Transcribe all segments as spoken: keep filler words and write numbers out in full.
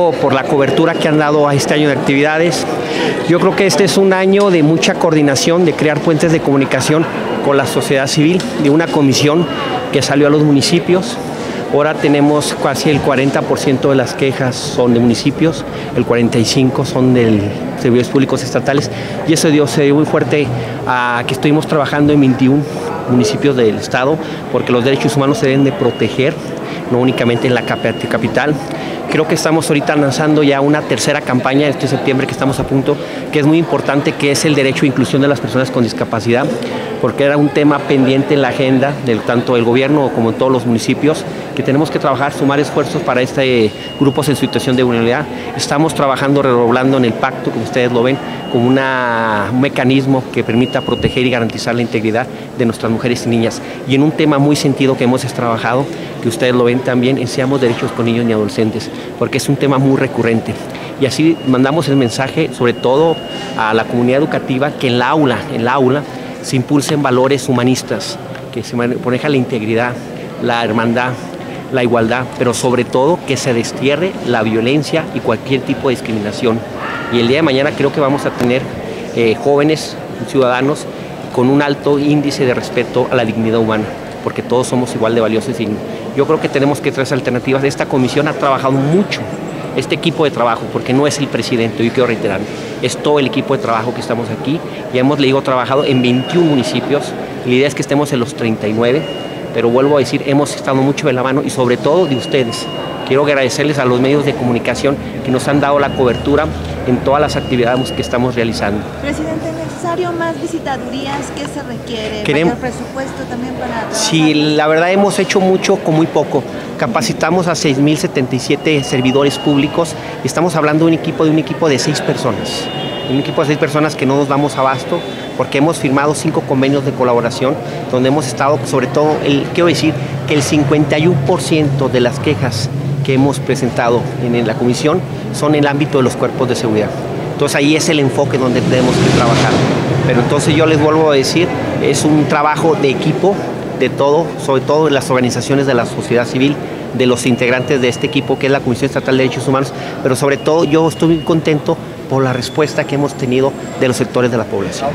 agradezco por la cobertura que han dado a este año de actividades. Yo creo que este es un año de mucha coordinación, de crear puentes de comunicación con la sociedad civil, de una comisión que salió a los municipios. Ahora tenemos casi el cuarenta por ciento de las quejas son de municipios, el cuarenta y cinco por ciento son de servicios públicos estatales, y eso dio, se dio muy fuerte a que estuvimos trabajando en veintiún municipios del estado, porque los derechos humanos se deben de proteger, no únicamente en la capital. Creo que estamos ahorita lanzando ya una tercera campaña este septiembre que estamos a punto, que es muy importante, que es el derecho a inclusión de las personas con discapacidad, porque era un tema pendiente en la agenda del tanto del gobierno como en todos los municipios, que tenemos que trabajar, sumar esfuerzos para este grupos en situación de vulnerabilidad. Estamos trabajando, redoblando en el pacto, como ustedes lo ven, como una, un mecanismo que permita proteger y garantizar la integridad de nuestras mujeres y niñas. Y en un tema muy sentido que hemos trabajado, que ustedes lo ven también, enseñamos derechos con niños y adolescentes, porque es un tema muy recurrente. Y así mandamos el mensaje, sobre todo a la comunidad educativa, que en la aula, en la aula, se impulsen valores humanistas, que se maneja la integridad, la hermandad, la igualdad, pero sobre todo que se destierre la violencia y cualquier tipo de discriminación. Y el día de mañana creo que vamos a tener eh, jóvenes ciudadanos con un alto índice de respeto a la dignidad humana, porque todos somos igual de valiosos y dignos. Yo creo que tenemos que traer alternativas. Esta comisión ha trabajado mucho, este equipo de trabajo, porque no es el presidente, yo quiero reiterar, es todo el equipo de trabajo que estamos aquí. Ya hemos, le digo, trabajado en veintiún municipios, la idea es que estemos en los treinta y nueve, pero vuelvo a decir, hemos estado mucho de la mano y sobre todo de ustedes. Quiero agradecerles a los medios de comunicación que nos han dado la cobertura en todas las actividades que estamos realizando. Presidente, ¿necesario más visitadurías? ¿Qué se requiere? Queremos, ¿Mayor presupuesto también para trabajar? Sí, la verdad hemos hecho mucho con muy poco. Capacitamos a seis mil setenta y siete servidores públicos y estamos hablando de un equipo de un equipo de seis personas. Un equipo de seis personas que no nos damos abasto, porque hemos firmado cinco convenios de colaboración donde hemos estado, sobre todo, el, quiero decir que el cincuenta y uno por ciento de las quejas que hemos presentado en la comisión son en el ámbito de los cuerpos de seguridad. Entonces ahí es el enfoque donde tenemos que trabajar. Pero entonces yo les vuelvo a decir, es un trabajo de equipo, de todo, sobre todo de las organizaciones de la sociedad civil, de los integrantes de este equipo que es la Comisión Estatal de Derechos Humanos, pero sobre todo yo estoy muy contento por la respuesta que hemos tenido de los sectores de la población.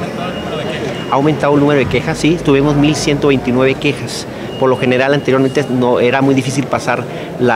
¿Ha aumentado el número de quejas? Sí, tuvimos mil ciento veintinueve quejas. Por lo general, anteriormente no, era muy difícil pasar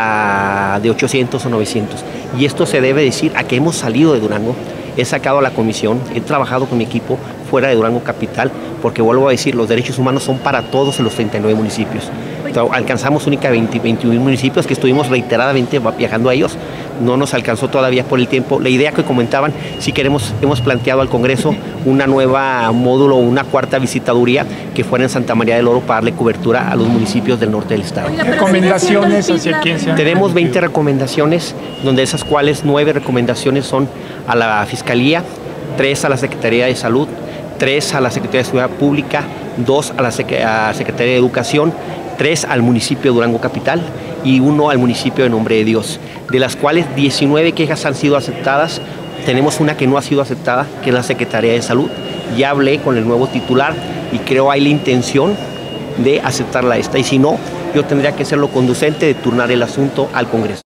la de ochocientos o novecientos. Y esto se debe decir a que hemos salido de Durango, he sacado a la comisión, he trabajado con mi equipo fuera de Durango Capital, porque vuelvo a decir, los derechos humanos son para todos en los treinta y nueve municipios. Alcanzamos únicamente veinte, veintiún municipios que estuvimos reiteradamente viajando a ellos. No nos alcanzó todavía por el tiempo. La idea que comentaban, si queremos, hemos planteado al Congreso una nueva módulo, una cuarta visitaduría que fuera en Santa María del Oro para darle cobertura a los municipios del norte del estado. ¿Recomendaciones hacia quién se han Tenemos veinte recomendaciones, donde esas cuales nueve recomendaciones son a la Fiscalía, tres a la Secretaría de Salud, tres a la Secretaría de Seguridad Pública, dos a la Secretaría de Educación, tres al municipio de Durango Capital y uno al municipio de Nombre de Dios, de las cuales diecinueve quejas han sido aceptadas. Tenemos una que no ha sido aceptada, que es la Secretaría de Salud. Ya hablé con el nuevo titular y creo hay la intención de aceptarla esta, y si no, yo tendría que ser lo conducente de turnar el asunto al Congreso.